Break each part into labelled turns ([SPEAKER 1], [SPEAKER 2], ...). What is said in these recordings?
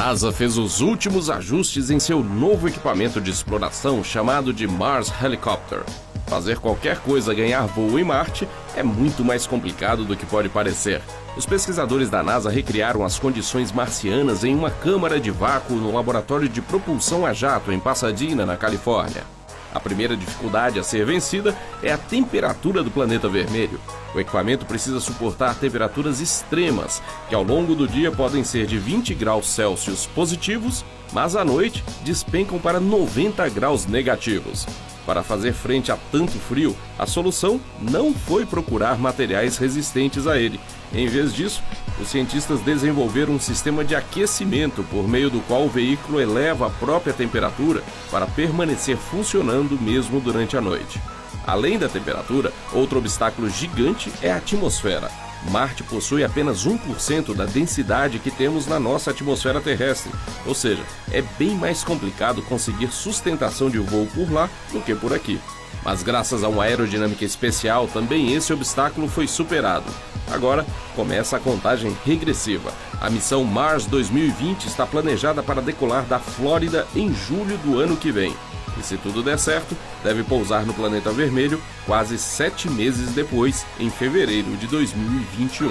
[SPEAKER 1] NASA fez os últimos ajustes em seu novo equipamento de exploração chamado de Mars Helicopter. Fazer qualquer coisa ganhar voo em Marte é muito mais complicado do que pode parecer. Os pesquisadores da NASA recriaram as condições marcianas em uma câmara de vácuo no laboratório de propulsão a jato em Pasadena, na Califórnia. A primeira dificuldade a ser vencida é a temperatura do planeta vermelho. O equipamento precisa suportar temperaturas extremas, que ao longo do dia podem ser de 20 graus Celsius positivos, mas à noite despencam para 90 graus negativos. Para fazer frente a tanto frio, a solução não foi procurar materiais resistentes a ele. Em vez disso, os cientistas desenvolveram um sistema de aquecimento por meio do qual o veículo eleva a própria temperatura para permanecer funcionando mesmo durante a noite. Além da temperatura, outro obstáculo gigante é a atmosfera. Marte possui apenas 1% da densidade que temos na nossa atmosfera terrestre, ou seja, é bem mais complicado conseguir sustentação de voo por lá do que por aqui. Mas graças a uma aerodinâmica especial, também esse obstáculo foi superado. Agora começa a contagem regressiva. A missão Mars 2020 está planejada para decolar da Flórida em julho do ano que vem. E se tudo der certo, deve pousar no planeta vermelho quase 7 meses depois, em fevereiro de 2021.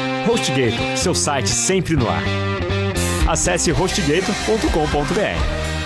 [SPEAKER 2] HostGator, seu site sempre no ar. Acesse hostgator.com.br.